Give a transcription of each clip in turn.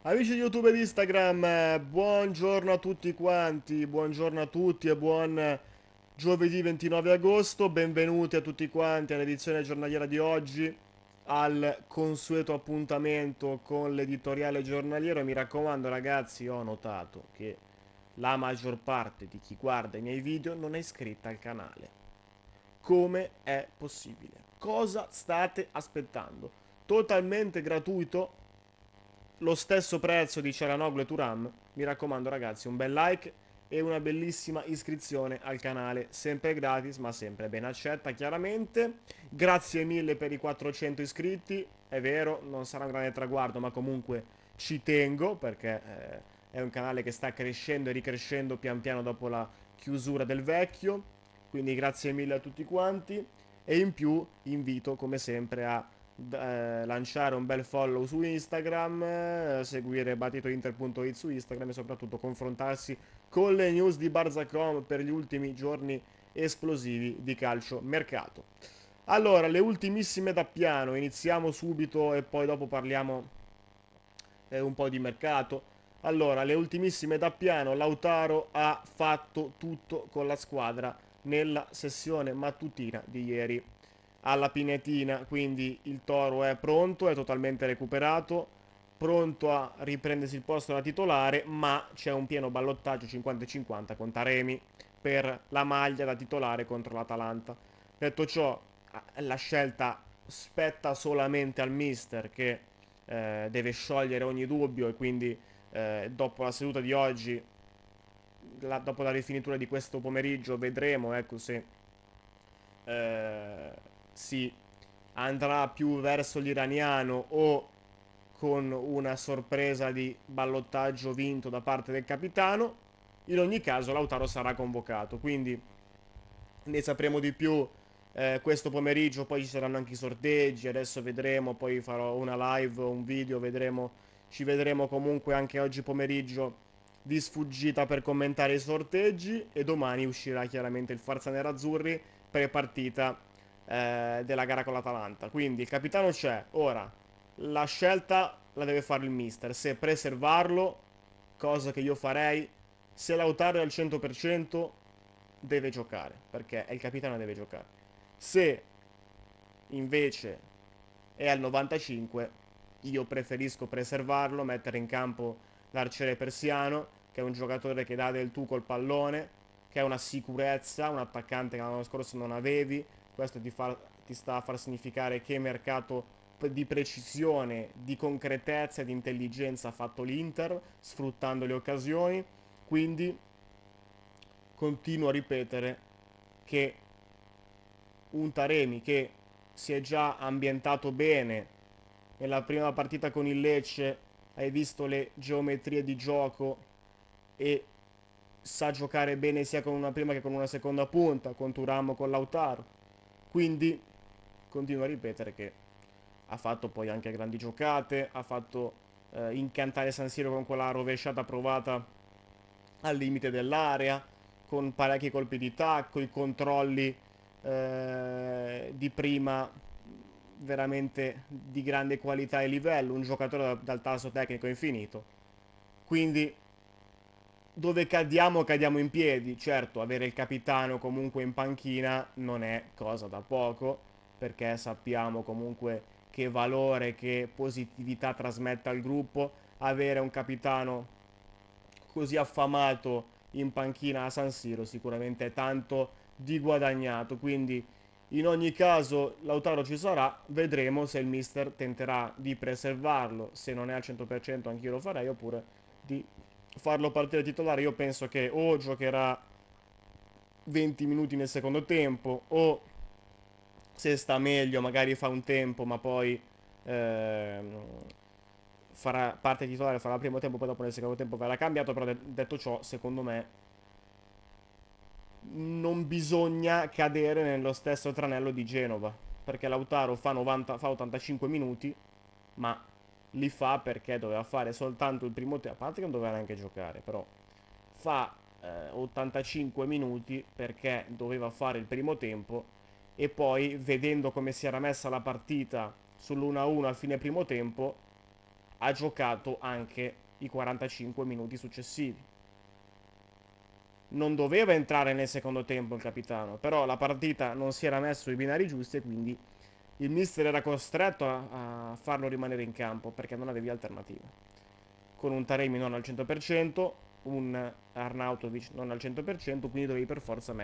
Amici di YouTube ed Instagram, buongiorno a tutti quanti, buongiorno a tutti e buon giovedì 29 agosto, benvenuti a tutti quanti all'edizione giornaliera di oggi, al consueto appuntamento con l'editoriale giornaliero e mi raccomando ragazzi, ho notato che la maggior parte di chi guarda i miei video non è iscritta al canale. Come è possibile? Cosa state aspettando? Totalmente gratuito, lo stesso prezzo di Cialanoglu e Turam. Mi raccomando ragazzi, un bel like e una bellissima iscrizione al canale, sempre gratis ma sempre ben accetta chiaramente. Grazie mille per i 400 iscritti, è vero, non sarà un grande traguardo ma comunque ci tengo perché è un canale che sta crescendo e ricrescendo pian piano dopo la chiusura del vecchio, quindi grazie mille a tutti quanti e in più invito come sempre a lanciare un bel follow su Instagram, seguire battitointer.it su Instagram e soprattutto confrontarsi con le news di Barzacom per gli ultimi giorni esplosivi di calcio mercato. Allora, le ultimissime da piano, iniziamo subito e poi dopo parliamo un po' di mercato. Allora, le ultimissime da piano, Lautaro ha fatto tutto con la squadra nella sessione mattutina di ieri alla Pinetina, quindi il Toro è pronto, è totalmente recuperato, pronto a riprendersi il posto da titolare, ma c'è un pieno ballottaggio 50-50 con Taremi per la maglia da titolare contro l'Atalanta. Detto ciò, la scelta spetta solamente al mister che deve sciogliere ogni dubbio e quindi dopo la seduta di oggi, dopo la rifinitura di questo pomeriggio, vedremo ecco, se eh, si andrà più verso l'iraniano o con una sorpresa di ballottaggio vinto da parte del capitano. In ogni caso Lautaro sarà convocato, quindi ne sapremo di più questo pomeriggio, poi ci saranno anche i sorteggi, adesso vedremo, poi farò una live, un video, vedremo, ci vedremo comunque anche oggi pomeriggio di sfuggita per commentare i sorteggi e domani uscirà chiaramente il Forza Nerazzurri pre-partita della gara con l'Atalanta. Quindi il capitano c'è, ora la scelta la deve fare il mister, se preservarlo, cosa che io farei, se Lautaro è al 100% deve giocare, perché è il capitano e deve giocare. Se invece è al 95, io preferisco preservarlo, mettere in campo l'arciere persiano, che è un giocatore che dà del tu col pallone, che è una sicurezza, un attaccante che l'anno scorso non avevi. Questo ti sta a far significare che mercato di precisione, di concretezza e di intelligenza ha fatto l'Inter, sfruttando le occasioni. Quindi continuo a ripetere che un Taremi che si è già ambientato bene nella prima partita con il Lecce, hai visto le geometrie di gioco e sa giocare bene sia con una prima che con una seconda punta, con Thuram o con Lautaro. Quindi continuo a ripetere che ha fatto poi anche grandi giocate, ha fatto incantare San Siro con quella rovesciata provata al limite dell'area, con parecchi colpi di tacco, i controlli di prima veramente di grande qualità e livello, un giocatore dal tasso tecnico infinito. Quindi dove cadiamo, cadiamo in piedi. Certo, avere il capitano comunque in panchina non è cosa da poco, perché sappiamo comunque che valore, che positività trasmette al gruppo avere un capitano così affamato in panchina a San Siro sicuramente è tanto di guadagnato. Quindi in ogni caso Lautaro ci sarà, vedremo se il mister tenterà di preservarlo, se non è al 100% anch'io lo farei, oppure di farlo partire titolare. Io penso che o giocherà 20 minuti nel secondo tempo o se sta meglio magari fa un tempo ma poi ehm, farà parte titolare, farà il primo tempo, poi dopo nel secondo tempo verrà cambiato. Però detto ciò, secondo me non bisogna cadere nello stesso tranello di Genova, perché Lautaro fa 85 minuti, ma li fa perché doveva fare soltanto il primo tempo, a parte che non doveva neanche giocare, però fa 85 minuti perché doveva fare il primo tempo e poi vedendo come si era messa la partita sull'1-1 a fine primo tempo ha giocato anche i 45 minuti successivi. Non doveva entrare nel secondo tempo il capitano, però la partita non si era messo sui binari giusti e quindi il mister era costretto a farlo rimanere in campo perché non avevi alternative. Con un Taremi non al 100%, un Arnautovic non al 100%, quindi dovevi per forza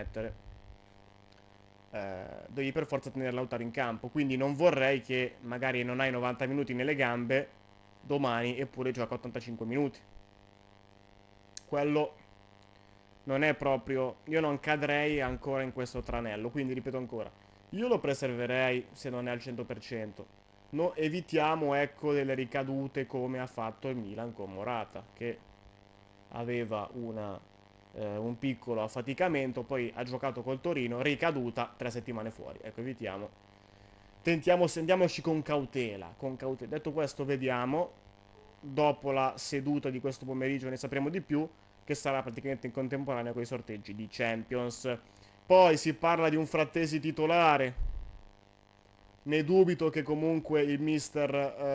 devi per forza tenere Lautaro in campo. Quindi non vorrei che magari non hai 90 minuti nelle gambe domani eppure gioca 85 minuti. Quello non è proprio... Io non cadrei ancora in questo tranello, quindi ripeto ancora, io lo preserverei se non è al 100%. No, evitiamo, ecco, delle ricadute come ha fatto il Milan con Morata, che aveva un piccolo affaticamento, poi ha giocato col Torino, ricaduta 3 settimane fuori. Ecco, evitiamo. Andiamoci con cautela, con cautela. Detto questo, vediamo, dopo la seduta di questo pomeriggio ne sapremo di più, che sarà praticamente in contemporanea con i sorteggi di Champions. Poi si parla di un Frattesi titolare. Ne dubito che comunque il mister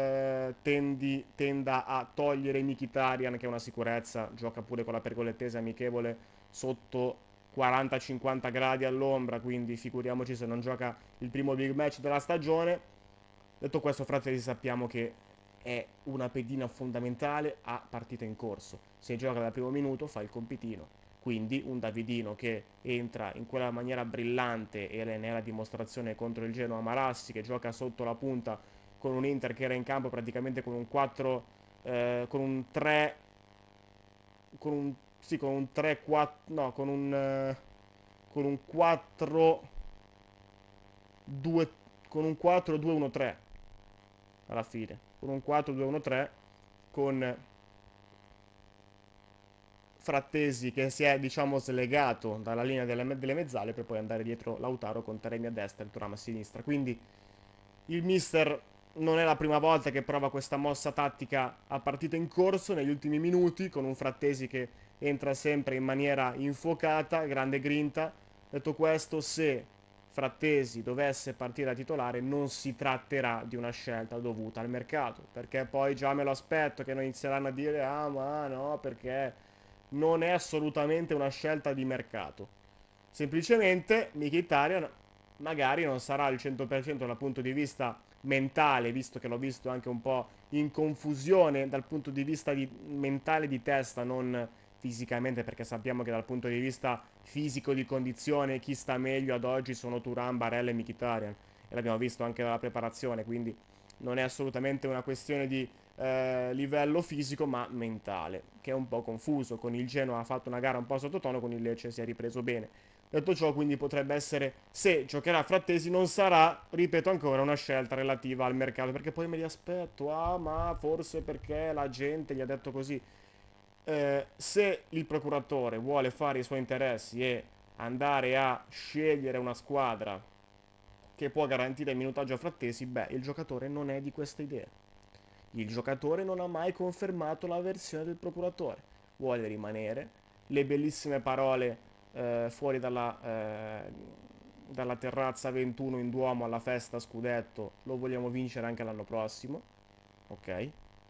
tenda a togliere Mkhitaryan, che è una sicurezza, gioca pure con la pergolettese amichevole sotto 40-50 gradi all'ombra, quindi figuriamoci se non gioca il primo big match della stagione. Detto questo, Frattesi sappiamo che è una pedina fondamentale a partita in corso. Se gioca dal primo minuto fa il compitino. Quindi un Davidino che entra in quella maniera brillante e ne è la dimostrazione contro il Genoa Marassi, che gioca sotto la punta con un Inter che era in campo praticamente con un 4, con un 3, con un, sì, con un 3, 4, no, con un 4, 2, con un 4, 2, 1, 3 alla fine, con un 4, 2, 1, 3 con Frattesi che si è, diciamo, slegato dalla linea delle mezzale per poi andare dietro Lautaro con Taremi a destra e Thuram a sinistra. Quindi il mister non è la prima volta che prova questa mossa tattica a partita in corso negli ultimi minuti, con un Frattesi che entra sempre in maniera infuocata, grande grinta. Detto questo, se Frattesi dovesse partire da titolare non si tratterà di una scelta dovuta al mercato, perché poi già me lo aspetto che non inizieranno a dire ah ma no, perché non è assolutamente una scelta di mercato. Semplicemente Mkhitaryan magari non sarà al 100% dal punto di vista mentale, visto che l'ho visto anche un po' in confusione dal punto di vista mentale di testa, non fisicamente, perché sappiamo che dal punto di vista fisico di condizione chi sta meglio ad oggi sono Thuram, Barella e Mkhitaryan, e l'abbiamo visto anche dalla preparazione, quindi non è assolutamente una questione di livello fisico ma mentale, che è un po' confuso. Con il Genoa ha fatto una gara un po' sottotono, con il Lecce si è ripreso bene. Detto ciò, quindi potrebbe essere, se giocherà Frattesi, non sarà, ripeto ancora, una scelta relativa al mercato, perché poi me li aspetto, ah ma forse perché la gente gli ha detto così. Se il procuratore vuole fare i suoi interessi e andare a scegliere una squadra che può garantire il minutaggio a Frattesi, beh, il giocatore non è di questa idea. Il giocatore non ha mai confermato la versione del procuratore, vuole rimanere. Le bellissime parole fuori dalla terrazza 21 in Duomo alla festa scudetto, lo vogliamo vincere anche l'anno prossimo, ok?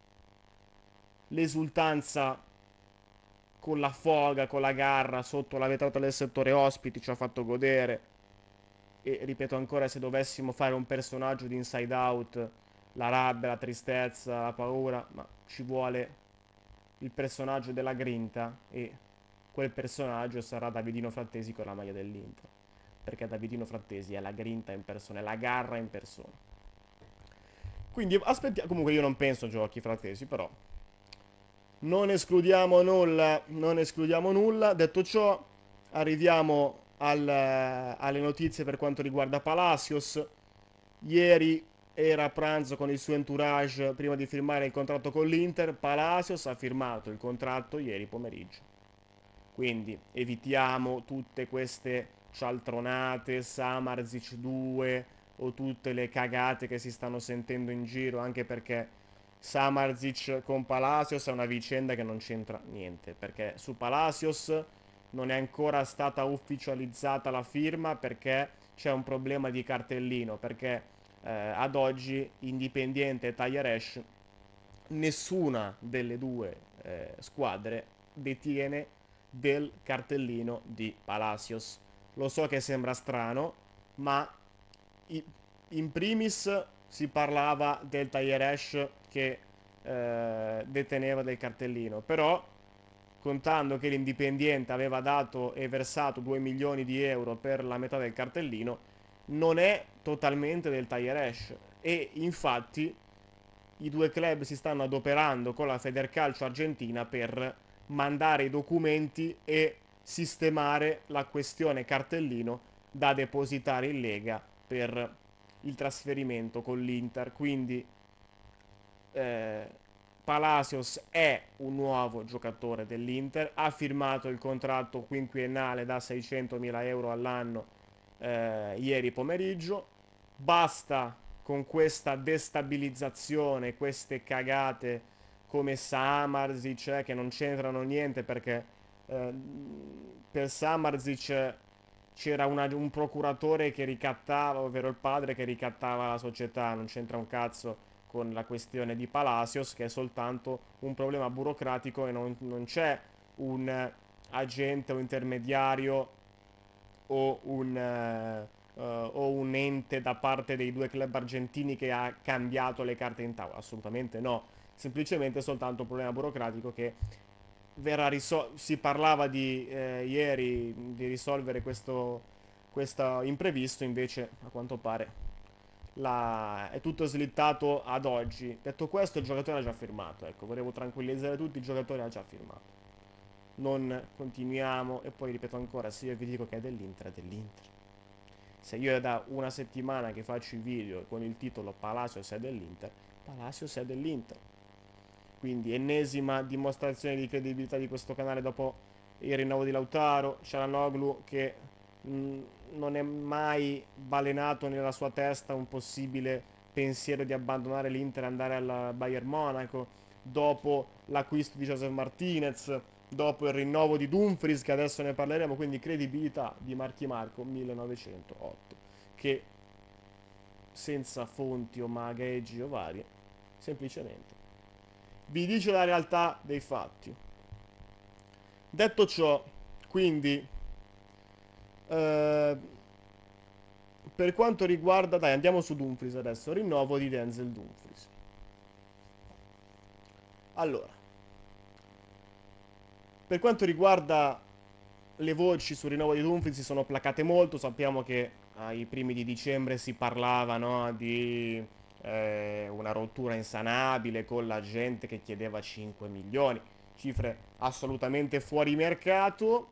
L'esultanza con la foga, con la garra sotto la vetrata del settore ospiti ci ha fatto godere. E ripeto ancora, se dovessimo fare un personaggio di Inside Out, la rabbia, la tristezza, la paura, ma ci vuole il personaggio della grinta, e quel personaggio sarà Davidino Frattesi con la maglia dell'Inter, perché Davidino Frattesi è la grinta in persona, è la garra in persona. Quindi aspettiamo, comunque io non penso giochi Frattesi, però non escludiamo nulla, non escludiamo nulla. Detto ciò, arriviamo alle notizie per quanto riguarda Palacios. Ieri era a pranzo con il suo entourage prima di firmare il contratto con l'Inter. Palacios ha firmato il contratto ieri pomeriggio. Quindi evitiamo tutte queste cialtronate, Samardzic 2 o tutte le cagate che si stanno sentendo in giro, anche perché Samardzic con Palacios è una vicenda che non c'entra niente, perché su Palacios non è ancora stata ufficializzata la firma perché c'è un problema di cartellino, perché ad oggi Independiente e Tagliaresh nessuna delle due squadre detiene del cartellino di Palacios. Lo so che sembra strano, ma in primis si parlava del Tayeresh che deteneva del cartellino, però contando che l'Indipendiente aveva dato e versato 2 milioni di euro per la metà del cartellino, non è totalmente del Tayeresh. E infatti i due club si stanno adoperando con la Federcalcio Argentina per mandare i documenti e sistemare la questione cartellino da depositare in Lega per il trasferimento con l'Inter. Quindi eh, Palacios è un nuovo giocatore dell'Inter, ha firmato il contratto quinquennale da 600.000 euro all'anno ieri pomeriggio. Basta con questa destabilizzazione, queste cagate come Samarzic, che non c'entrano niente perché eh, per Samarzic c'era un procuratore che ricattava, ovvero il padre che ricattava la società, non c'entra un cazzo con la questione di Palacios, che è soltanto un problema burocratico e non c'è un agente o intermediario o un ente da parte dei due club argentini che ha cambiato le carte in tavola. Assolutamente no, semplicemente soltanto un problema burocratico che verrà risolto. Si parlava ieri di risolvere questo imprevisto, invece a quanto pare è tutto slittato ad oggi. Detto questo, il giocatore ha già firmato. Ecco, volevo tranquillizzare tutti, il giocatore ha già firmato. Non continuiamo, e poi ripeto ancora, se io vi dico che è dell'Inter, è dell'Inter. Se io è da una settimana che faccio i video con il titolo Palacios è dell'Inter, Palacios è dell'Inter. Quindi ennesima dimostrazione di credibilità di questo canale dopo il rinnovo di Lautaro. Çalhanoğlu che non è mai balenato nella sua testa un possibile pensiero di abbandonare l'Inter e andare al Bayern Monaco, dopo l'acquisto di Joseph Martinez, dopo il rinnovo di Dumfries che adesso ne parleremo. Quindi credibilità di Marchi Marco 1908, che senza fonti o magheggi o vari, semplicemente vi dice la realtà dei fatti. Detto ciò, quindi eh, per quanto riguarda, dai, andiamo su Dumfries adesso, rinnovo di Denzel Dumfries. Allora, per quanto riguarda le voci sul rinnovo di Dumfries si sono placate molto. Sappiamo che ai primi di dicembre si parlava, no, di una rottura insanabile con la gente che chiedeva 5 milioni, cifre assolutamente fuori mercato.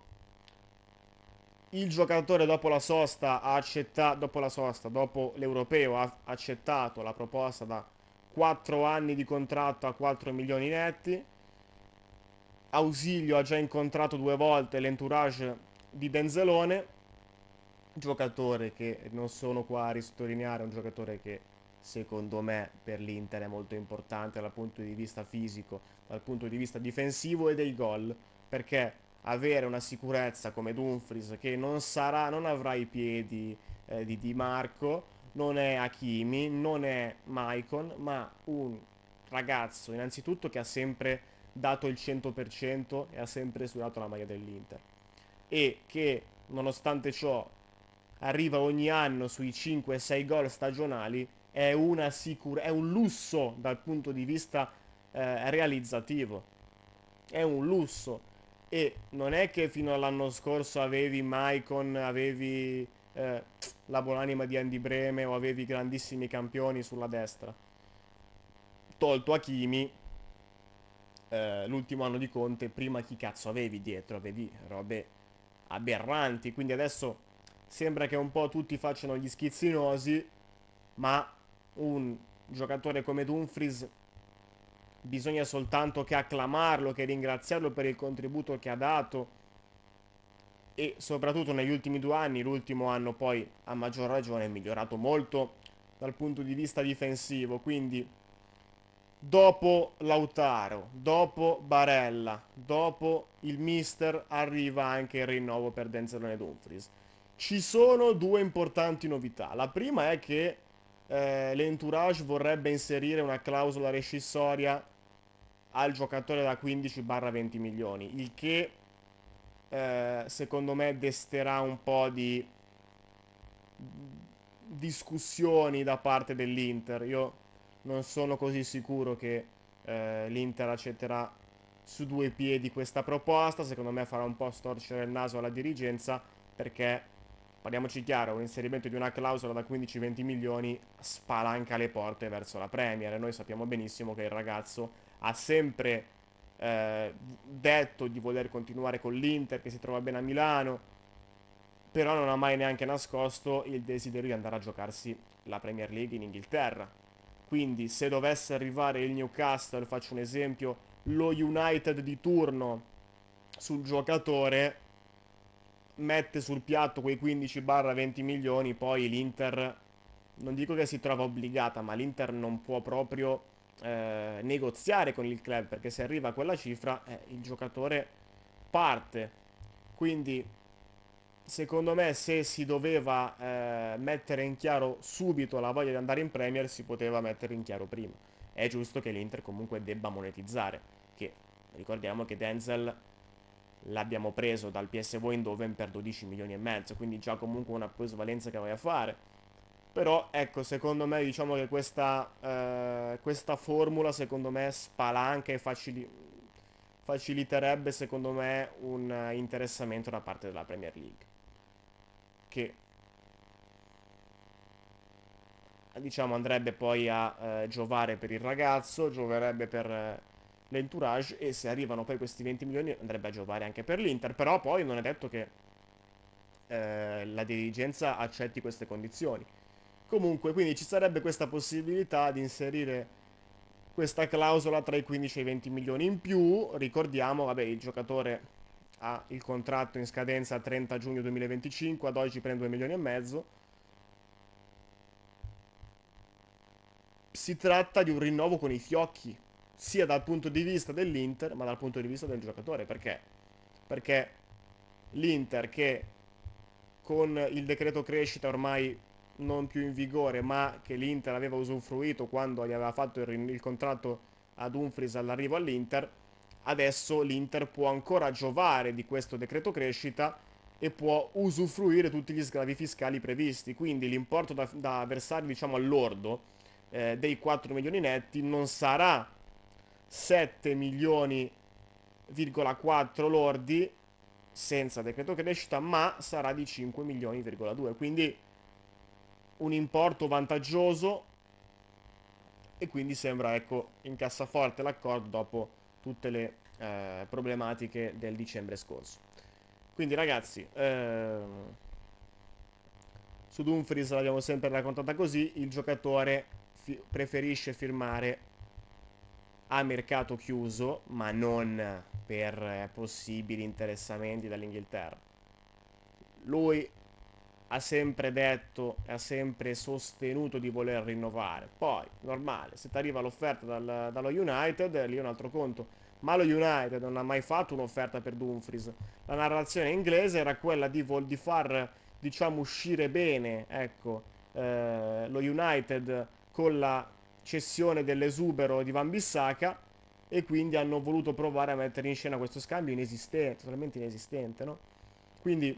Il giocatore dopo la sosta ha accettato, dopo l'europeo ha accettato la proposta da 4 anni di contratto a 4 milioni netti. Ausilio ha già incontrato 2 volte l'entourage di Denzelone, giocatore che non sono qua a sottolineare, un giocatore che secondo me per l'Inter è molto importante dal punto di vista fisico, dal punto di vista difensivo e dei gol, perché avere una sicurezza come Dumfries che non avrà i piedi di Di Marco, non è Hakimi, non è Maicon, ma un ragazzo innanzitutto che ha sempre dato il 100% e ha sempre sudato la maglia dell'Inter e che nonostante ciò arriva ogni anno sui 5-6 gol stagionali. È è un lusso dal punto di vista realizzativo, è un lusso. E non è che fino all'anno scorso avevi Maicon, avevi la buonanima di Andy Breme o avevi grandissimi campioni sulla destra. Tolto Hakimi, l'ultimo anno di Conte, prima chi cazzo avevi dietro? Avevi robe aberranti, quindi adesso sembra che un po' tutti facciano gli schizzinosi, ma un giocatore come Dumfries bisogna soltanto che acclamarlo, che ringraziarlo per il contributo che ha dato e soprattutto negli ultimi 2 anni, l'ultimo anno poi a maggior ragione è migliorato molto dal punto di vista difensivo, quindi dopo Lautaro, dopo Barella, dopo il mister arriva anche il rinnovo per Denzelone Dumfries. Ci sono 2 importanti novità. La prima è che l'entourage vorrebbe inserire una clausola rescissoria al giocatore da 15-20 milioni, il che secondo me desterà un po' di discussioni da parte dell'Inter. Io non sono così sicuro che l'Inter accetterà su due piedi questa proposta. Secondo me farà un po' storcere il naso alla dirigenza, perché, parliamoci chiaro, l'inserimento di una clausola da 15-20 milioni spalanca le porte verso la Premier, e noi sappiamo benissimo che il ragazzo ha sempre detto di voler continuare con l'Inter, che si trova bene a Milano, però non ha mai neanche nascosto il desiderio di andare a giocarsi la Premier League in Inghilterra. Quindi se dovesse arrivare il Newcastle, faccio un esempio, lo United di turno sul giocatore, mette sul piatto quei 15-20 milioni, poi l'Inter, non dico che si trova obbligata, ma l'Inter non può proprio negoziare con il club, perché se arriva a quella cifra il giocatore parte. Quindi secondo me, se si doveva mettere in chiaro subito la voglia di andare in Premier, si poteva mettere in chiaro prima. È giusto che l'Inter comunque debba monetizzare, che ricordiamo che Denzel l'abbiamo preso dal PSV Eindhoven per 12 milioni e mezzo, quindi già comunque una plusvalenza che vai a fare. Però ecco, secondo me diciamo che questa formula secondo me spalanca e faciliterebbe secondo me un interessamento da parte della Premier League, che diciamo andrebbe poi a giovare per il ragazzo, gioverebbe per l'entourage, e se arrivano poi questi 20 milioni andrebbe a giovare anche per l'Inter. Però poi non è detto che la dirigenza accetti queste condizioni. Comunque, quindi ci sarebbe questa possibilità di inserire questa clausola tra i 15 e i 20 milioni in più. Ricordiamo, vabbè, il giocatore ha il contratto in scadenza 30 giugno 2025, ad oggi prende 2 milioni e mezzo. Si tratta di un rinnovo con i fiocchi, sia dal punto di vista dell'Inter, ma dal punto di vista del giocatore. Perché? Perché l'Inter, che con il decreto crescita ormai non più in vigore, ma che l'Inter aveva usufruito quando gli aveva fatto il contratto a Dumfries all'arrivo all'Inter, adesso l'Inter può ancora giovare di questo decreto crescita e può usufruire tutti gli sgravi fiscali previsti. Quindi l'importo da versare, diciamo, al lordo dei 4 milioni netti non sarà 7 milioni,4 lordi senza decreto crescita, ma sarà di 5 milioni,2. Quindi un importo vantaggioso, e quindi sembra, ecco, in cassaforte l'accordo dopo tutte le problematiche del dicembre scorso. Quindi ragazzi, su Dumfries l'abbiamo sempre raccontata così: il giocatore preferisce firmare a mercato chiuso, ma non per possibili interessamenti dall'Inghilterra. Lui ha sempre detto e ha sempre sostenuto di voler rinnovare. Poi, normale, se ti arriva l'offerta dallo United, lì è un altro conto. Ma lo United non ha mai fatto un'offerta per Dumfries. La narrazione inglese era quella di far, diciamo, uscire bene, ecco, lo United con la cessione dell'esubero di Wan-Bissaka, e quindi hanno voluto provare a mettere in scena questo scambio inesistente, totalmente inesistente, no? Quindi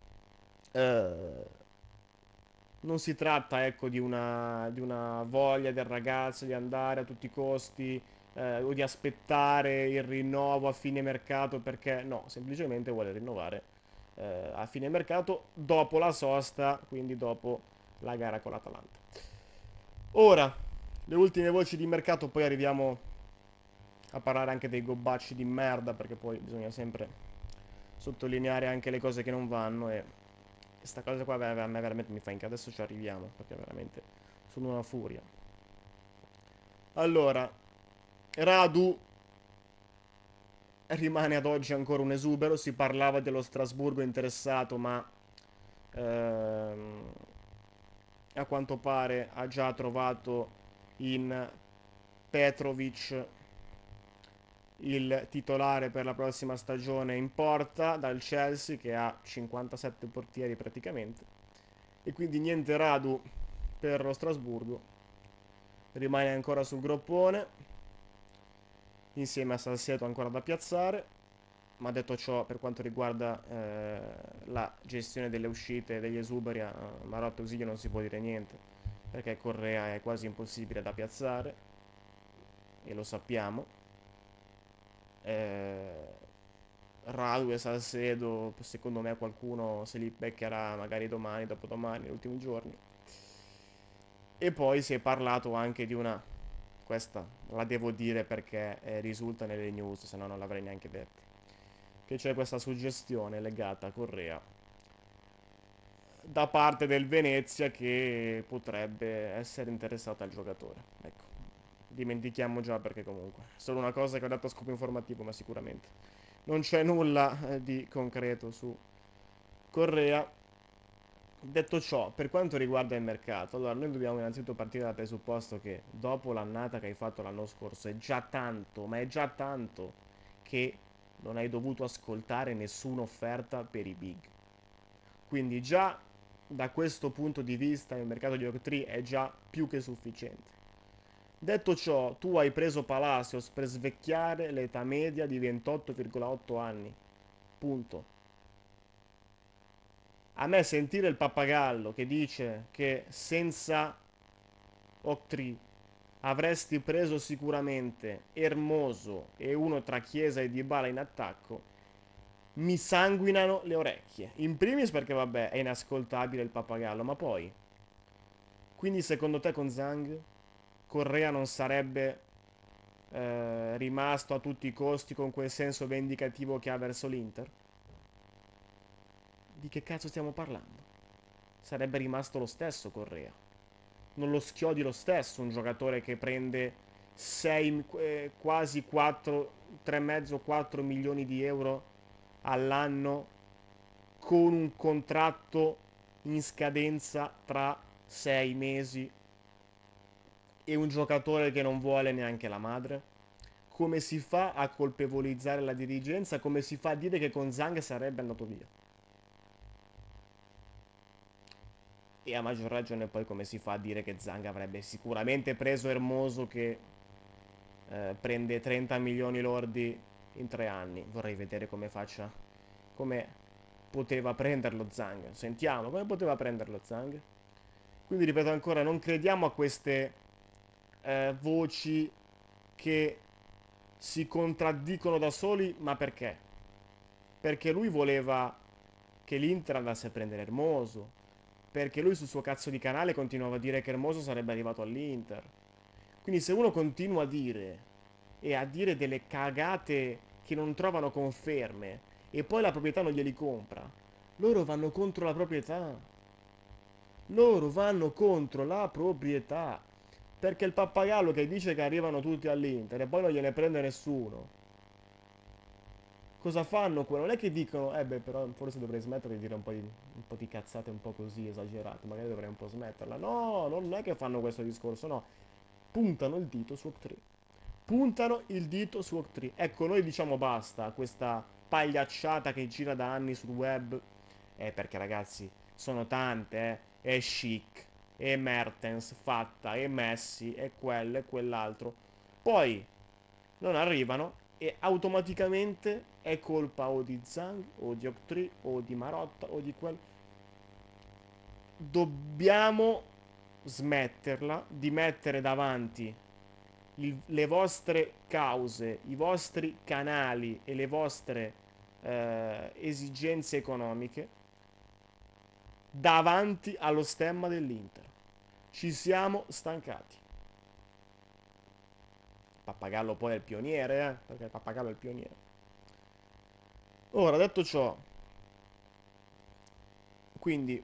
non si tratta, ecco, di una voglia del ragazzo di andare a tutti i costi, o di aspettare il rinnovo a fine mercato, perché no, semplicemente vuole rinnovare a fine mercato dopo la sosta, quindi dopo la gara con l'Atalanta. Ora, le ultime voci di mercato, poi arriviamo a parlare anche dei gobbacci di merda, perché poi bisogna sempre sottolineare anche le cose che non vanno, e questa cosa qua a me veramente mi fa incazzare. Adesso ci arriviamo, perché veramente sono una furia. Allora, Radu rimane ad oggi ancora un esubero. Si parlava dello Strasburgo interessato, ma ehm, a quanto pare ha già trovato in Petrovic il titolare per la prossima stagione in porta dal Chelsea, che ha 57 portieri praticamente, e quindi niente Radu per lo Strasburgo, rimane ancora sul groppone. insieme a Salcedo ancora da piazzare. Ma detto ciò, per quanto riguarda la gestione delle uscite degli esuberi a Marotta e Ausilio non si può dire niente, perché Correa è quasi impossibile da piazzare, e lo sappiamo. Radu e Salcedo, secondo me qualcuno se li beccherà magari domani, dopodomani, negli ultimi giorni. E poi si è parlato anche di una... Questa la devo dire perché risulta nelle news, se no non l'avrei neanche detta. Che c'è questa suggestione legata a Correa da parte del Venezia che potrebbe essere interessato al giocatore. Ecco, dimentichiamo già perché comunque è solo una cosa che ho detto a scopo informativo, ma sicuramente non c'è nulla di concreto su Correa. Detto ciò, per quanto riguarda il mercato, allora noi dobbiamo innanzitutto partire dal presupposto che dopo l'annata che hai fatto l'anno scorso è già tanto, ma è già tanto che non hai dovuto ascoltare nessuna offerta per i big. Quindi già da questo punto di vista il mercato di Octree è già più che sufficiente. Detto ciò, tu hai preso Palacios per svecchiare l'età media di 28,8 anni. Punto. A me sentire il pappagallo che dice che senza Octree avresti preso sicuramente Hermoso e uno tra Chiesa e Dybala in attacco, mi sanguinano le orecchie. In primis perché vabbè è inascoltabile il pappagallo, ma poi... Quindi secondo te con Zhang Correa non sarebbe rimasto a tutti i costi con quel senso vendicativo che ha verso l'Inter? Di che cazzo stiamo parlando? Sarebbe rimasto lo stesso Correa. Non lo schiodi lo stesso un giocatore che prende 6, quasi 4, 3,5-4 milioni di euro all'anno con un contratto in scadenza tra 6 mesi e un giocatore che non vuole neanche la madre? Come si fa a colpevolizzare la dirigenza? Come si fa a dire che con Zhang sarebbe andato via? E a maggior ragione poi come si fa a dire che Zhang avrebbe sicuramente preso Hermoso che prende 30 milioni lordi in 3 anni. Vorrei vedere come faccia, come poteva prenderlo Zhang. Sentiamo, come poteva prenderlo Zhang? Quindi ripeto ancora, non crediamo a queste voci che si contraddicono da soli, ma perché? Perché lui voleva che l'Inter andasse a prendere Hermoso, perché lui sul suo cazzo di canale continuava a dire che Hermoso sarebbe arrivato all'Inter. Quindi se uno continua a dire e a dire delle cagate che non trovano conferme e poi la proprietà non glieli compra, loro vanno contro la proprietà. Loro vanno contro la proprietà. Perché il pappagallo che dice che arrivano tutti all'Inter e poi non gliene prende nessuno. Cosa fanno qua? Non è che dicono, beh, però forse dovrei smettere di dire un po' di cazzate un po' così esagerate, magari dovrei un po' smetterla. No, non è che fanno questo discorso, no. Puntano il dito su Octree. Puntano il dito su Octree. Ecco, noi diciamo basta a questa pagliacciata che gira da anni sul web. Perché ragazzi, sono tante, È Chic, e Mertens fatta, e Messi, e quello, e quell'altro. Poi non arrivano e automaticamente è colpa o di Zhang, o di Octree, o di Marotta, o di quel... Dobbiamo smetterla di mettere davanti le vostre cause, i vostri canali e le vostre esigenze economiche davanti allo stemma dell'Inter. Ci siamo stancati. Pappagallo poi è il pioniere, perché il pappagallo è il pioniere. Ora, detto ciò, quindi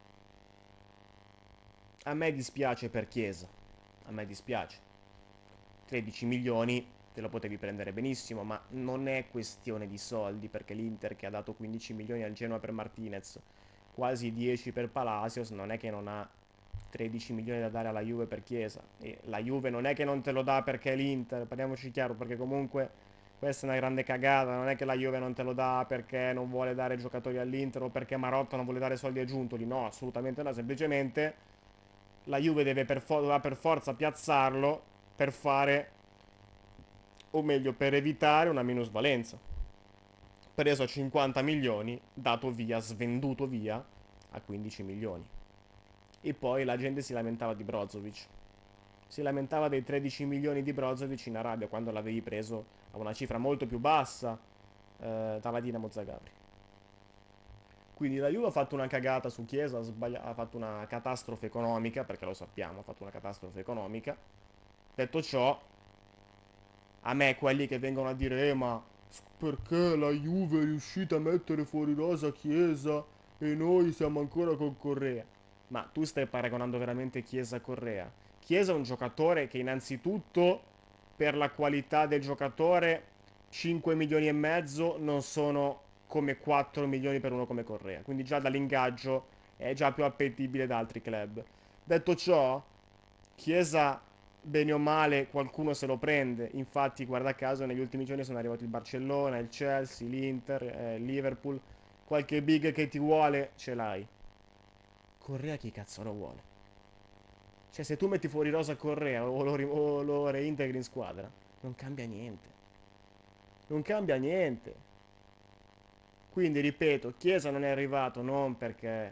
a me dispiace per Chiesa, a me dispiace. 13 milioni te lo potevi prendere benissimo, ma non è questione di soldi, perché l'Inter che ha dato 15 milioni al Genoa per Martinez, quasi 10 per Palacios, non è che non ha 13 milioni da dare alla Juve per Chiesa. E la Juve non è che non te lo dà perché è l'Inter, parliamoci chiaro, perché comunque questa è una grande cagata. Non è che la Juve non te lo dà perché non vuole dare giocatori all'Inter o perché Marotta non vuole dare soldi a Giuntoli. No, assolutamente no, semplicemente la Juve deve dovrà per forza piazzarlo per fare o meglio per evitare una minusvalenza. Preso a 50 milioni, dato via, svenduto via a 15 milioni. E poi la gente si lamentava di Brozovic. Si lamentava dei 13 milioni di Brozovic in Arabia quando l'avevi preso a una cifra molto più bassa dalla Dinamo Zagabria. Quindi la Juve ha fatto una cagata su Chiesa, ha fatto una catastrofe economica, perché lo sappiamo, ha fatto una catastrofe economica. Detto ciò, a me quelli che vengono a dire, ma perché la Juve è riuscita a mettere fuori rosa Chiesa e noi siamo ancora con Correa? Ma tu stai paragonando veramente Chiesa a Correa? Chiesa è un giocatore che innanzitutto, per la qualità del giocatore, 5 milioni e mezzo non sono come 4 milioni per uno come Correa. Quindi già dall'ingaggio è già più appetibile da altri club. Detto ciò, Chiesa, bene o male, qualcuno se lo prende. Infatti, guarda caso, negli ultimi giorni sono arrivati il Barcellona, il Chelsea, l'Inter, il Liverpool. Qualche big che ti vuole, ce l'hai. Correa chi cazzo lo vuole? Cioè, se tu metti fuori rosa Correa o lo reintegri in squadra, non cambia niente. Non cambia niente. Quindi, ripeto, Chiesa non è arrivato non perché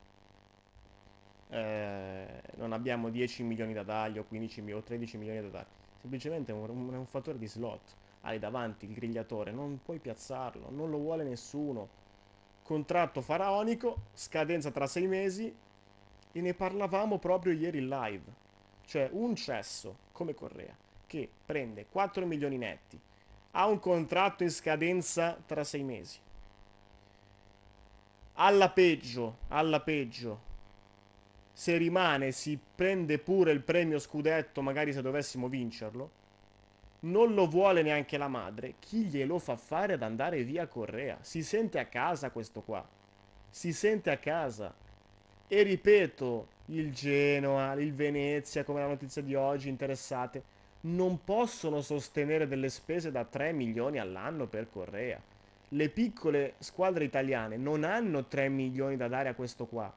non abbiamo 10 milioni da dargli o 15 o 13 milioni da dargli. Semplicemente è un fattore di slot. Hai davanti il grigliatore, non puoi piazzarlo, non lo vuole nessuno. Contratto faraonico, scadenza tra 6 mesi e ne parlavamo proprio ieri in live. Cioè un cesso come Correa che prende 4 milioni netti, ha un contratto in scadenza tra 6 mesi. Alla peggio, se rimane, si prende pure il premio scudetto, magari se dovessimo vincerlo. Non lo vuole neanche la madre. Chi glielo fa fare ad andare via Correa? Si sente a casa questo qua. Si sente a casa. E ripeto, il Genoa, il Venezia, come la notizia di oggi, interessate, non possono sostenere delle spese da 3 milioni all'anno per Correa. Le piccole squadre italiane non hanno 3 milioni da dare a questo qua.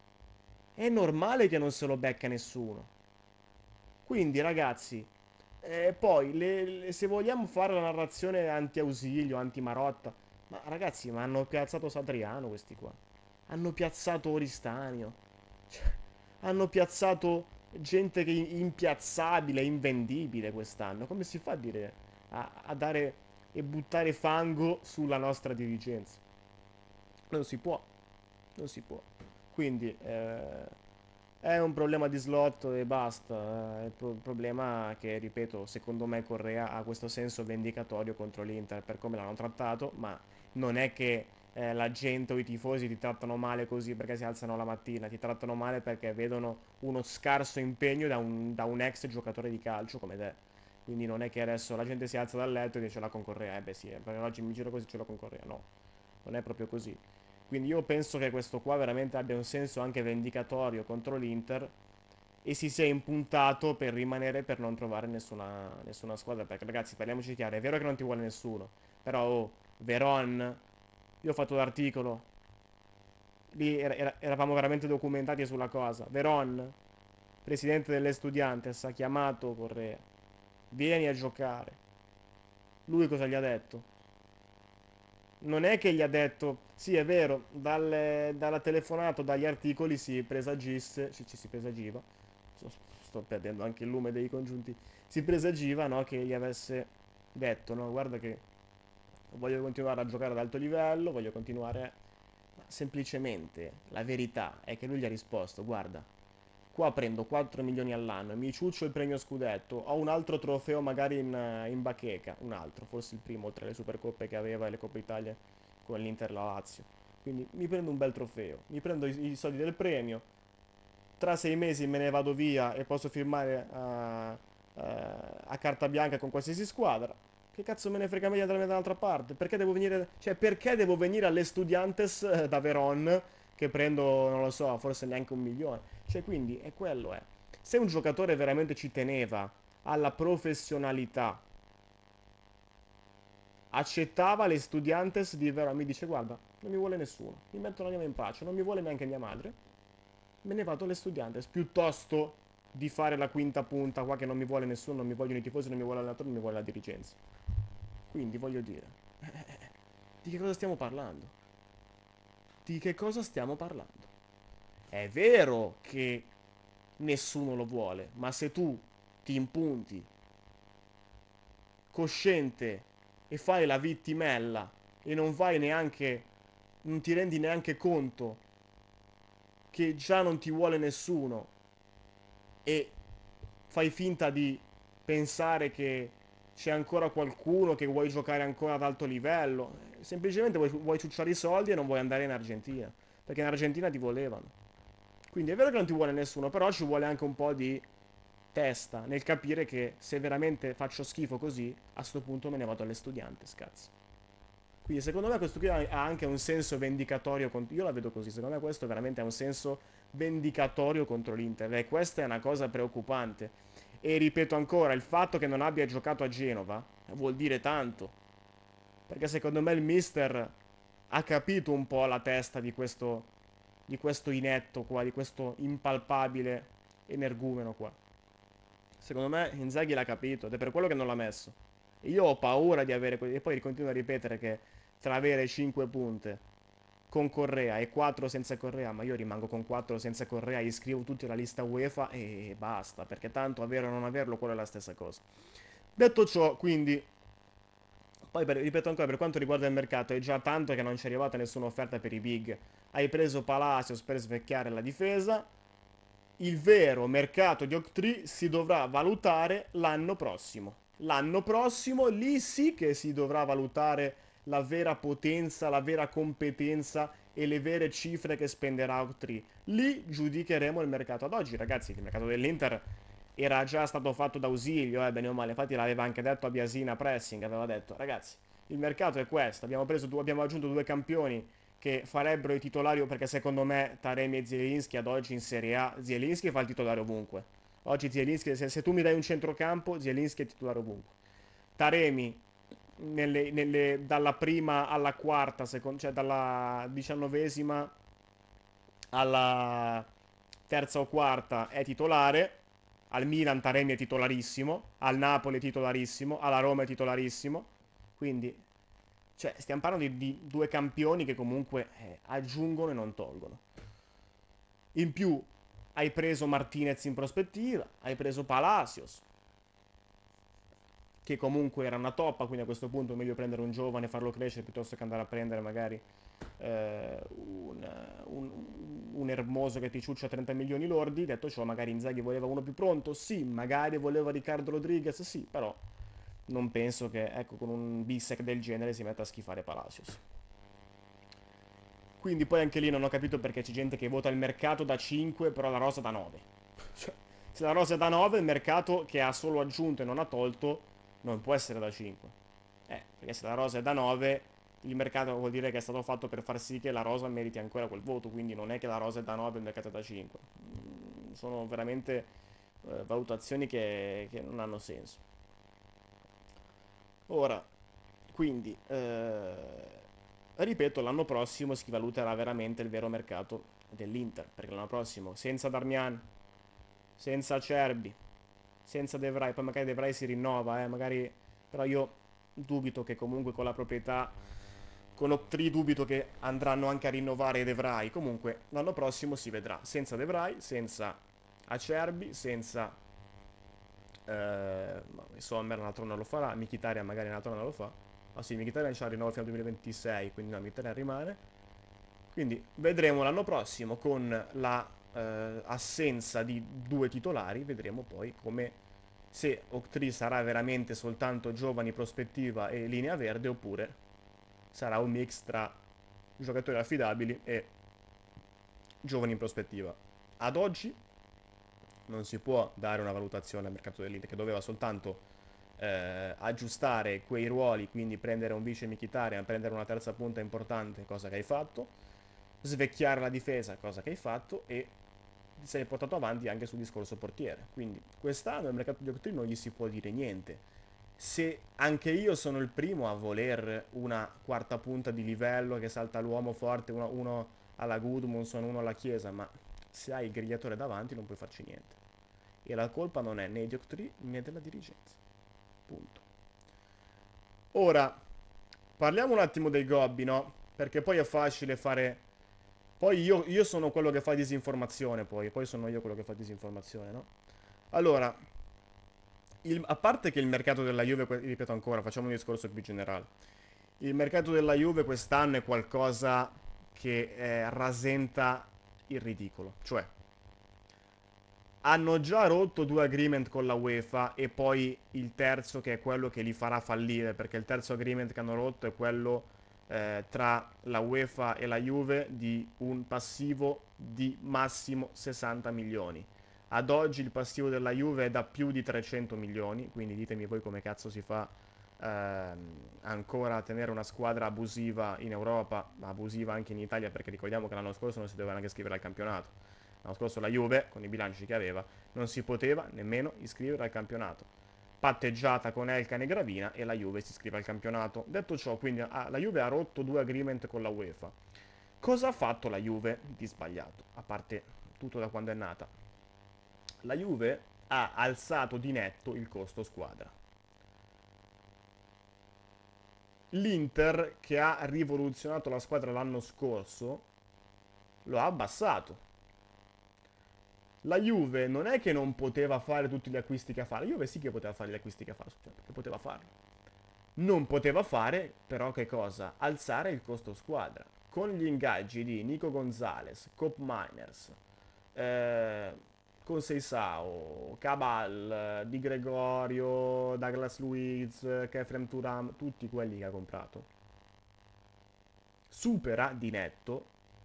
È normale che non se lo becca nessuno. Quindi, ragazzi, poi se vogliamo fare la narrazione anti-Ausilio, anti-Marotta, ma ragazzi, ma hanno piazzato Satriano questi qua. Hanno piazzato Oristanio. Cioè, hanno piazzato gente che è impiazzabile, invendibile quest'anno. Come si fa a dire a dare e buttare fango sulla nostra dirigenza? Non si può, non si può. Quindi è un problema di slot e basta. È il problema che, ripeto, secondo me Correa ha questo senso vendicatorio contro l'Inter per come l'hanno trattato, ma non è che la gente o i tifosi ti trattano male così perché si alzano la mattina, ti trattano male perché vedono uno scarso impegno da un ex giocatore di calcio come te. Quindi non è che adesso la gente si alza dal letto e dice la con Correa, beh sì, perché oggi mi giro così ce l'ho con Correa. No, non è proprio così. Quindi io penso che questo qua veramente abbia un senso anche vendicatorio contro l'Inter e si sia impuntato per rimanere per non trovare nessuna squadra. Perché ragazzi, parliamoci chiaro, è vero che non ti vuole nessuno, però oh, Veron, io ho fatto l'articolo, lì eravamo veramente documentati sulla cosa. Veron, presidente delle Estudiantes, ha chiamato Correa, vieni a giocare. Lui cosa gli ha detto? Non è che gli ha detto, sì è vero, dalla telefonata, dagli articoli si presagisse, ci si presagiva, sto, sto perdendo anche il lume dei congiunti, si presagiva, no, che gli avesse detto, no, guarda che voglio continuare a giocare ad alto livello, voglio continuare, ma semplicemente la verità è che lui gli ha risposto, guarda, qua prendo 4 milioni all'anno e mi ciuccio il premio scudetto, ho un altro trofeo magari in bacheca, un altro, forse il primo tra le supercoppe che aveva e le Coppe Italia con l'Inter la Lazio. Quindi mi prendo un bel trofeo, mi prendo i soldi del premio, tra 6 mesi me ne vado via e posso firmare a carta bianca con qualsiasi squadra. Che cazzo me ne frega meglio di andarmene da un'altra parte? Perché devo venire, cioè perché devo venire alle Studiantes da Veron che prendo, non lo so, forse neanche 1 milione? Cioè quindi è quello è. Se un giocatore veramente ci teneva alla professionalità, accettava le Studiantes di Veron, mi dice guarda, non mi vuole nessuno, mi metto l'anima in pace, non mi vuole neanche mia madre, me ne vado alle Studiantes, piuttosto di fare la quinta punta qua che non mi vuole nessuno, non mi vogliono i tifosi, non mi vuole l'allenatore, non mi vuole la dirigenza. Quindi voglio dire, di che cosa stiamo parlando? Di che cosa stiamo parlando? È vero che nessuno lo vuole, ma se tu ti impunti cosciente e fai la vittimella e non vai neanche, non ti rendi neanche conto che già non ti vuole nessuno e fai finta di pensare che c'è ancora qualcuno che vuoi giocare ancora ad alto livello, semplicemente vuoi ciucciare i soldi e non vuoi andare in Argentina, perché in Argentina ti volevano. Quindi è vero che non ti vuole nessuno, però ci vuole anche un po' di testa nel capire che se veramente faccio schifo così, a sto punto me ne vado alle Estudiantes, cazzo. Quindi secondo me questo qui ha anche un senso vendicatorio, io la vedo così, secondo me questo veramente ha un senso vendicatorio contro l'Inter e questa è una cosa preoccupante. E ripeto ancora, il fatto che non abbia giocato a Genova vuol dire tanto, perché secondo me il mister ha capito un po' la testa di questo inetto qua, di questo impalpabile energumeno qua. Secondo me Inzaghi l'ha capito ed è per quello che non l'ha messo. Io ho paura di avere... E poi continuo a ripetere che tra avere 5 punte con Correa e 4 senza Correa, ma io rimango con 4 senza Correa, iscrivo tutti alla lista UEFA e basta, perché tanto averlo o non averlo, quello è la stessa cosa. Detto ciò, quindi, poi ripeto ancora, per quanto riguarda il mercato, è già tanto che non ci è arrivata nessuna offerta per i big. Hai preso Palacios per svecchiare la difesa, il vero mercato di Octree si dovrà valutare l'anno prossimo. L'anno prossimo lì sì che si dovrà valutare la vera potenza, la vera competenza e le vere cifre che spenderà Octree. Lì giudicheremo il mercato. Ad oggi, ragazzi, il mercato dell'Inter era già stato fatto da Ausilio, bene o male. Infatti l'aveva anche detto a Biasina Pressing, aveva detto, ragazzi, il mercato è questo, abbiamo aggiunto due campioni che farebbero i titolari, perché secondo me Taremi e Zielinski ad oggi in Serie A, Zielinski fa il titolare ovunque. Oggi Zielinski, se tu mi dai un centrocampo, Zielinski è titolare ovunque. Taremi, dalla prima alla quarta, cioè dalla 19esima alla terza o quarta è titolare. Al Milan Taremi è titolarissimo, al Napoli è titolarissimo, alla Roma è titolarissimo. Quindi, cioè, stiamo parlando di due campioni che comunque aggiungono e non tolgono. In più, hai preso Martinez in prospettiva, hai preso Palacios, che comunque era una toppa, quindi a questo punto è meglio prendere un giovane e farlo crescere piuttosto che andare a prendere magari un Ermoso che ti ciuccia 30 milioni lordi. Detto ciò, magari Inzaghi voleva uno più pronto, sì, magari voleva Riccardo Rodriguez, sì, però non penso che, ecco, con un Bissek del genere si metta a schifare Palacios. Quindi poi anche lì non ho capito perché c'è gente che vota il mercato da 5, però la rosa da 9. Cioè, se la rosa è da 9, il mercato che ha solo aggiunto e non ha tolto non può essere da 5. Perché se la rosa è da 9, il mercato vuol dire che è stato fatto per far sì che la rosa meriti ancora quel voto, quindi non è che la rosa è da 9 e il mercato è da 5. Sono veramente valutazioni che non hanno senso. Ora, quindi, ripeto, l'anno prossimo si valuterà veramente il vero mercato dell'Inter, perché l'anno prossimo, senza Darmian, senza Acerbi, senza De Vrij, poi magari De Vrij si rinnova, magari, però io dubito che comunque con la proprietà, con Octree dubito che andranno anche a rinnovare De Vrij. Comunque l'anno prossimo si vedrà, senza De Vrij, senza Acerbi, senza Sommer un altro non lo farà, Mkhitaryan magari un altro non lo fa. Ah sì, Mkhitaryan c'ha rinnovo fino al 2026, quindi no, Mkhitaryan rimane. Quindi vedremo l'anno prossimo con la assenza di due titolari, vedremo poi come se Octree sarà veramente soltanto giovani prospettiva e linea verde oppure sarà un mix tra giocatori affidabili e giovani in prospettiva. Ad oggi non si può dare una valutazione al mercato dell'Inter che doveva soltanto aggiustare quei ruoli, quindi prendere un vice Mkhitaryan, prendere una terza punta importante, cosa che hai fatto, svecchiare la difesa, cosa che hai fatto, e ti sei portato avanti anche sul discorso portiere. Quindi quest'anno il mercato di Octree non gli si può dire niente. Se anche io sono il primo a voler una quarta punta di livello che salta l'uomo forte, uno alla Gudmundsson, uno alla Chiesa, ma se hai il grigliatore davanti non puoi farci niente. E la colpa non è né di Octree né della dirigenza. Punto. Ora, parliamo un attimo dei gobbi, no? Perché poi è facile fare... Poi io sono quello che fa disinformazione, poi sono io quello che fa disinformazione, no? Allora, a parte che il mercato della Juve, ripeto ancora, facciamo un discorso più generale. Il mercato della Juve quest'anno è qualcosa che rasenta il ridicolo. Cioè, hanno già rotto due agreement con la UEFA e poi il terzo che è quello che li farà fallire, perché il terzo agreement che hanno rotto è quello tra la UEFA e la Juve di un passivo di massimo 60 milioni. Ad oggi il passivo della Juve è da più di 300 milioni, quindi ditemi voi come cazzo si fa ancora a tenere una squadra abusiva in Europa, ma abusiva anche in Italia, perché ricordiamo che l'anno scorso non si doveva neanche iscrivere al campionato. L'anno scorso la Juve, con i bilanci che aveva, non si poteva nemmeno iscrivere al campionato. Patteggiata con Elkan e Gravina e la Juve si iscrive al campionato. Detto ciò, quindi la Juve ha rotto due agreement con la UEFA. Cosa ha fatto la Juve di sbagliato? A parte tutto da quando è nata. La Juve ha alzato di netto il costo squadra. L'Inter, che ha rivoluzionato la squadra l'anno scorso, lo ha abbassato. La Juve non è che non poteva fare tutti gli acquisti che fa. La Juve sì che poteva fare gli acquisti che fa, perché poteva farlo. Non poteva fare, però, che cosa? Alzare il costo squadra. Con gli ingaggi di Nico Gonzalez, Cop Miners, eh, Conceição, Cabal, Di Gregorio, Douglas Luiz, Kefrem Turam, tutti quelli che ha comprato. Supera di netto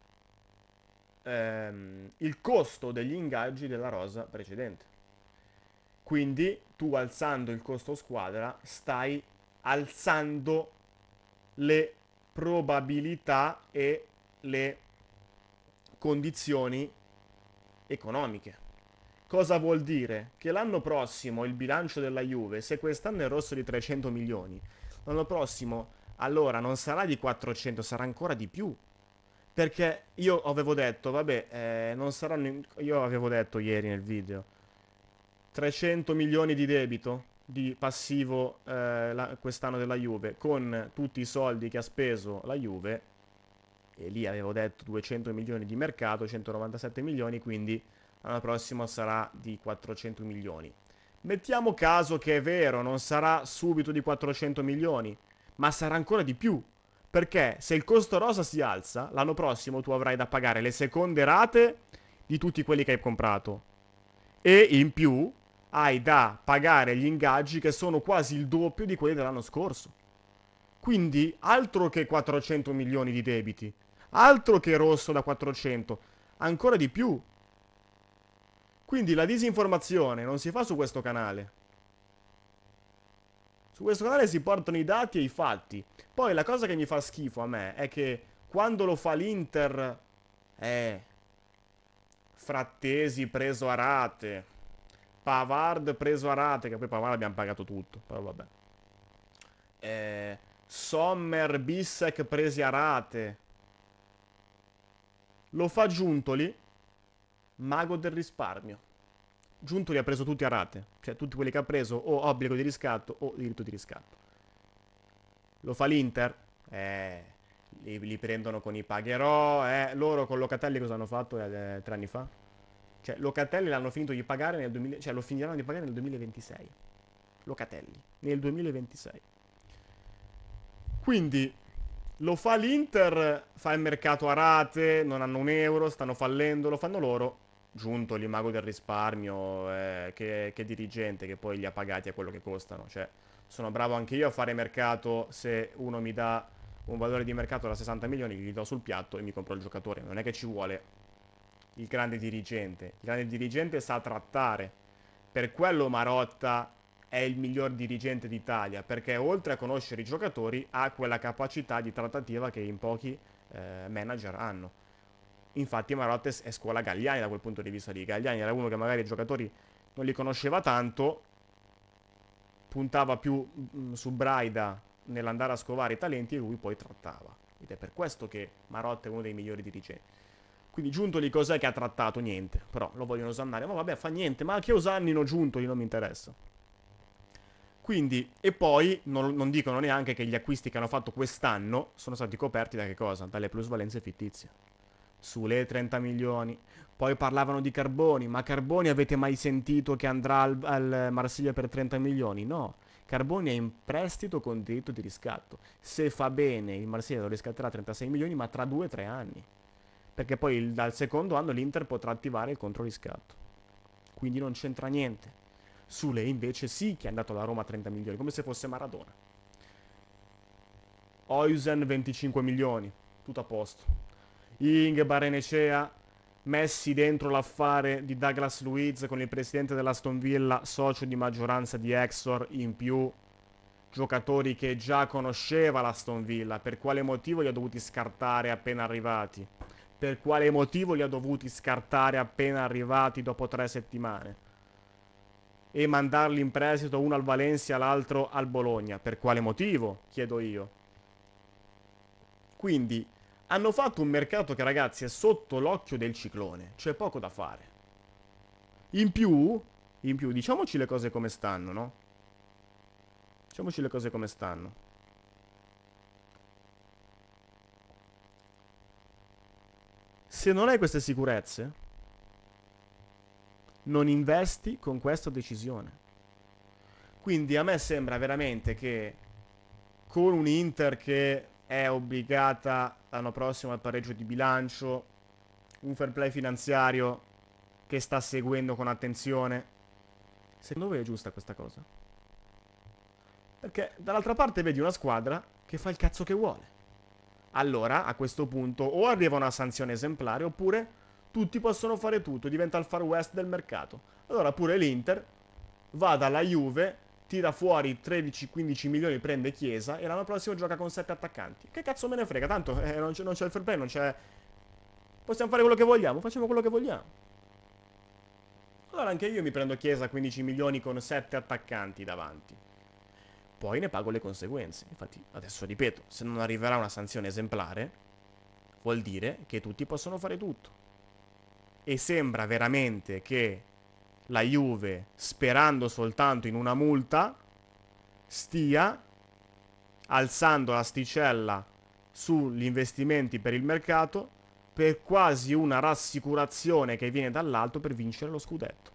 il costo degli ingaggi della rosa precedente. Quindi tu alzando il costo squadra stai alzando le probabilità e le condizioni economiche. Cosa vuol dire? Che l'anno prossimo il bilancio della Juve, se quest'anno è rosso di 300 milioni, l'anno prossimo allora non sarà di 400, sarà ancora di più. Perché io avevo detto, vabbè, non saranno... Io avevo detto ieri nel video, 300 milioni di debito di passivo quest'anno della Juve, con tutti i soldi che ha speso la Juve, e lì avevo detto 200 milioni di mercato, 197 milioni, quindi l'anno prossimo sarà di 400 milioni. Mettiamo caso che è vero, non sarà subito di 400 milioni, ma sarà ancora di più. Perché se il costo rosa si alza, l'anno prossimo tu avrai da pagare le seconde rate di tutti quelli che hai comprato. E in più hai da pagare gli ingaggi che sono quasi il doppio di quelli dell'anno scorso. Quindi altro che 400 milioni di debiti, altro che rosso da 400, ancora di più. Quindi la disinformazione non si fa su questo canale. Su questo canale si portano i dati e i fatti. Poi la cosa che mi fa schifo a me è che quando lo fa l'Inter, Frattesi preso a rate, Pavard preso a rate, che poi Pavard abbiamo pagato tutto, però vabbè. Sommer, Bissek presi a rate. Lo fa Giuntoli, mago del risparmio. Giuntoli ha preso tutti a rate, cioè tutti quelli che ha preso o obbligo di riscatto o diritto di riscatto. Lo fa l'Inter? Li prendono con i pagherò, loro con Locatelli cosa hanno fatto 3 anni fa? Cioè Locatelli l'hanno finito di pagare nel 2000, cioè lo finiranno di pagare nel 2026. Locatelli, nel 2026. Quindi lo fa l'Inter, fa il mercato a rate, non hanno un euro, stanno fallendo, lo fanno loro. Giunto l'imago del risparmio, che dirigente che poi li ha pagati a quello che costano. Cioè, sono bravo anche io a fare mercato. Se uno mi dà un valore di mercato da 60 milioni, gli do sul piatto e mi compro il giocatore. Non è che ci vuole il grande dirigente. Il grande dirigente sa trattare. Per quello Marotta è il miglior dirigente d'Italia, perché oltre a conoscere i giocatori ha quella capacità di trattativa che in pochi manager hanno. Infatti Marotta è scuola Galliani da quel punto di vista lì. Galliani era uno che magari i giocatori non li conosceva tanto, puntava più su Braida nell'andare a scovare i talenti e lui poi trattava. Ed è per questo che Marotta è uno dei migliori dirigenti. Quindi Giuntoli cos'è che ha trattato? Niente. Però lo vogliono osannare. Ma vabbè, fa niente. Ma che osannino Giuntoli non mi interessa. Quindi, e poi non dicono neanche che gli acquisti che hanno fatto quest'anno sono stati coperti da che cosa? Dalle plusvalenze fittizie. Sulle 30 milioni. Poi parlavano di Carboni, ma Carboni avete mai sentito che andrà al Marsiglia per 30 milioni? No. Carboni è in prestito con diritto di riscatto. Se fa bene il Marsiglia lo riscatterà a 36 milioni, ma tra 2 o 3 anni. Perché poi dal secondo anno l'Inter potrà attivare il controriscatto. Quindi non c'entra niente. Sule invece sì che è andato alla Roma a 30 milioni, come se fosse Maradona. Oisen 25 milioni, tutto a posto. Ing, Barrenecea, messi dentro l'affare di Douglas Luiz con il presidente dell'Aston Villa, socio di maggioranza di Exor, in più giocatori che già conosceva l'Aston Villa. Per quale motivo li ha dovuti scartare appena arrivati? Per quale motivo li ha dovuti scartare appena arrivati dopo 3 settimane? E mandarli in prestito, uno al Valencia, l'altro al Bologna? Per quale motivo? Chiedo io. Quindi hanno fatto un mercato che, ragazzi, è sotto l'occhio del ciclone. C'è poco da fare. In più, diciamoci le cose come stanno, no? Diciamoci le cose come stanno. Se non hai queste sicurezze, non investi con questa decisione. Quindi a me sembra veramente che con un Inter che è obbligata l'anno prossimo al pareggio di bilancio, un fair play finanziario che sta seguendo con attenzione, secondo voi è giusta questa cosa? Perché dall'altra parte vedi una squadra che fa il cazzo che vuole. Allora, a questo punto, o arriva una sanzione esemplare, oppure tutti possono fare tutto, diventa il Far West del mercato. Allora pure l'Inter va dalla Juve, tira fuori 13-15 milioni, prende Chiesa e l'anno prossimo gioca con 7 attaccanti. Che cazzo me ne frega, tanto non c'è il fair play, non c'è... Possiamo fare quello che vogliamo, facciamo quello che vogliamo. Allora anche io mi prendo Chiesa 15 milioni con 7 attaccanti davanti. Poi ne pago le conseguenze. Infatti, adesso ripeto, se non arriverà una sanzione esemplare, vuol dire che tutti possono fare tutto. E sembra veramente che la Juve, sperando soltanto in una multa, stia alzando l'asticella sugli investimenti per il mercato per quasi una rassicurazione che viene dall'alto per vincere lo scudetto.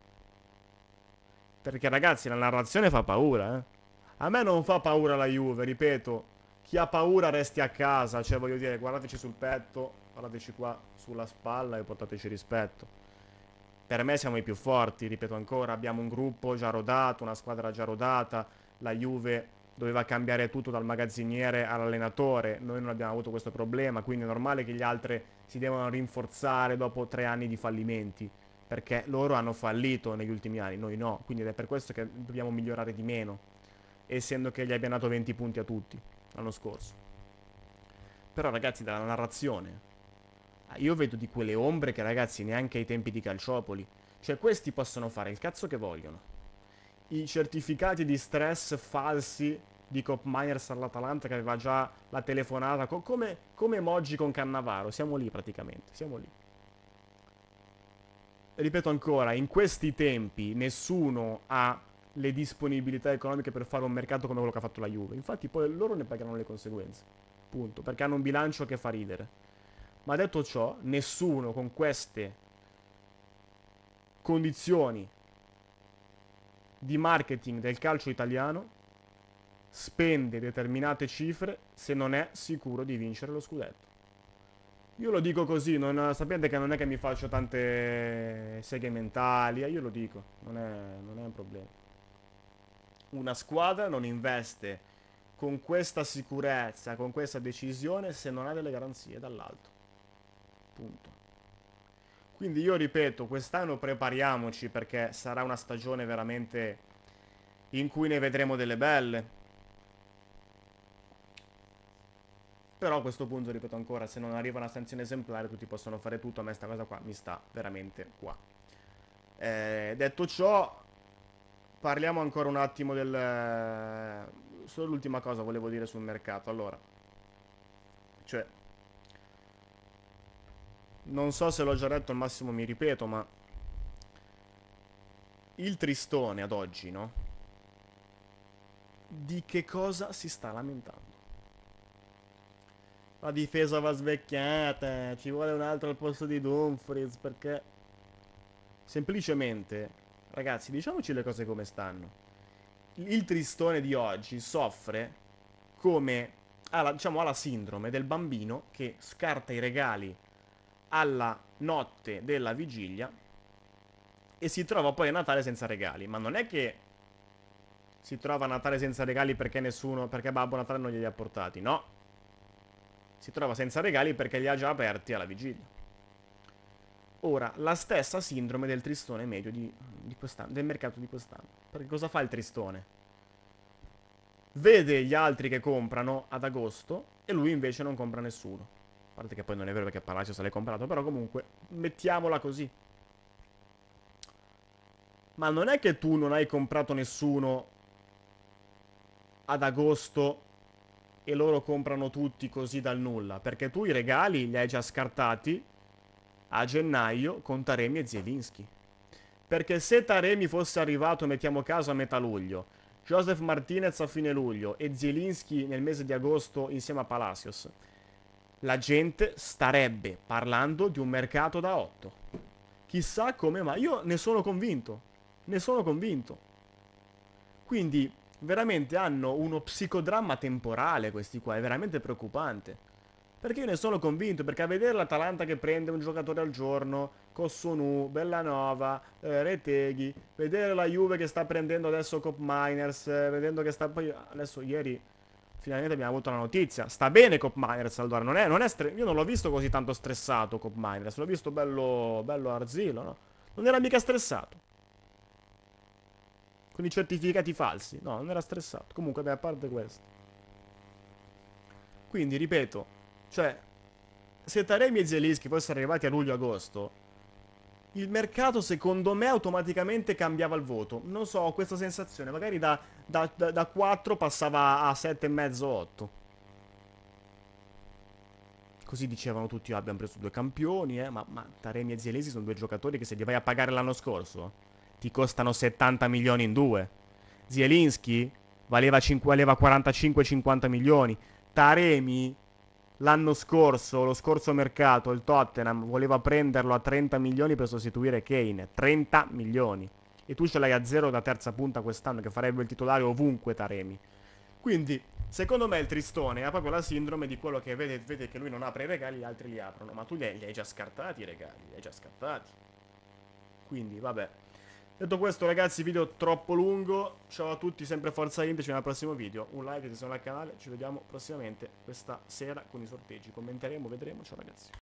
Perché ragazzi, la narrazione fa paura, eh. A me non fa paura la Juve, ripeto. Chi ha paura resti a casa, cioè voglio dire, guardateci sul petto, guardateci qua sulla spalla e portateci rispetto. Per me siamo i più forti, ripeto ancora, abbiamo un gruppo già rodato, una squadra già rodata, la Juve doveva cambiare tutto dal magazziniere all'allenatore, noi non abbiamo avuto questo problema, quindi è normale che gli altri si devono rinforzare dopo 3 anni di fallimenti, perché loro hanno fallito negli ultimi anni, noi no, quindi è per questo che dobbiamo migliorare di meno, essendo che gli abbiamo dato 20 punti a tutti l'anno scorso. Però ragazzi, dalla narrazione io vedo di quelle ombre che ragazzi neanche ai tempi di Calciopoli, cioè questi possono fare il cazzo che vogliono. I certificati di stress falsi di Cop Miners all'Atalanta che aveva già la telefonata come Moggi con Cannavaro, siamo lì praticamente, siamo lì. Ripeto ancora, in questi tempi nessuno ha le disponibilità economiche per fare un mercato come quello che ha fatto la Juve, infatti poi loro ne pagheranno le conseguenze, punto, perché hanno un bilancio che fa ridere. Ma detto ciò, nessuno con queste condizioni di marketing del calcio italiano spende determinate cifre se non è sicuro di vincere lo scudetto. Io lo dico così, sapete che non è che mi faccio tante seghe mentali, io lo dico, non è un problema. Una squadra non investe con questa sicurezza, con questa decisione, se non ha delle garanzie dall'alto. Punto. Quindi io ripeto, quest'anno prepariamoci perché sarà una stagione veramente in cui ne vedremo delle belle. Però a questo punto, ripeto ancora, se non arriva una sanzione esemplare tutti possono fare tutto, a me sta cosa qua mi sta veramente qua. Detto ciò, parliamo ancora un attimo del... Solo l'ultima cosa volevo dire sul mercato, allora. Cioè, non so se l'ho già detto, al massimo mi ripeto, ma il tristone ad oggi, no? di che cosa si sta lamentando. La difesa va svecchiata, ci vuole un altro al posto di Dumfries, perché semplicemente, ragazzi, diciamoci le cose come stanno. Il tristone di oggi soffre come diciamo, ha la sindrome del bambino che scarta i regali alla notte della vigilia e si trova poi a Natale senza regali. Ma non è che si trova a Natale senza regali perché Babbo Natale non glieli ha portati, no. Si trova senza regali perché li ha già aperti alla vigilia. Ora, la stessa sindrome del tristone medio di quest'anno, del mercato di quest'anno. Perché cosa fa il tristone? Vede gli altri che comprano ad agosto e lui invece non compra nessuno. A parte che poi non è vero perché Palacio se l'è comprato, però comunque mettiamola così. Ma non è che tu non hai comprato nessuno ad agosto e loro comprano tutti così dal nulla, perché tu i regali li hai già scartati a gennaio con Taremi e Zielinski. Perché se Taremi fosse arrivato, mettiamo caso, a metà luglio, Joseph Martinez a fine luglio e Zielinski nel mese di agosto insieme a Palacios, la gente starebbe parlando di un mercato da 8. Chissà come mai. Io ne sono convinto. Ne sono convinto. Quindi veramente hanno uno psicodramma temporale questi qua, è veramente preoccupante. Perché io ne sono convinto, perché a vedere l'Atalanta che prende un giocatore al giorno, Kossonu, Bellanova, Reteghi, vedere la Juve che sta prendendo adesso Cop Miners, vedendo che sta poi adesso ieri finalmente abbiamo avuto la notizia. Sta bene Cop Miners allora, io non l'ho visto così tanto stressato Cop Miners, l'ho visto bello arzillo, no? Non era mica stressato. Con i certificati falsi. No, non era stressato. Comunque, beh, a parte questo. Quindi, ripeto, cioè, se Taremi e Zielinski fossero arrivati a luglio-agosto, il mercato, secondo me, automaticamente cambiava il voto. Non so, ho questa sensazione. Magari da 4 passava a 7,5-8. Così dicevano tutti, abbiamo preso 2 campioni, ma Taremi e Zielinski sono 2 giocatori che se li vai a pagare l'anno scorso ti costano 70 milioni in 2. Zielinski valeva 45-50 milioni. Taremi l'anno scorso, lo scorso mercato, il Tottenham voleva prenderlo a 30 milioni per sostituire Kane. 30 milioni. E tu ce l'hai a 0 da terza punta quest'anno, che farebbe il titolare ovunque Taremi. Quindi, secondo me il tristone ha proprio la sindrome di quello che vede che lui non apre i regali, gli altri li aprono. Ma tu li hai già scartati i regali, li hai già scartati. Quindi, vabbè. Detto questo, ragazzi, video troppo lungo. Ciao a tutti, sempre Forza Inter, ci vediamo al prossimo video. Un like se sono al canale, ci vediamo prossimamente questa sera con i sorteggi. Commenteremo, vedremo. Ciao ragazzi.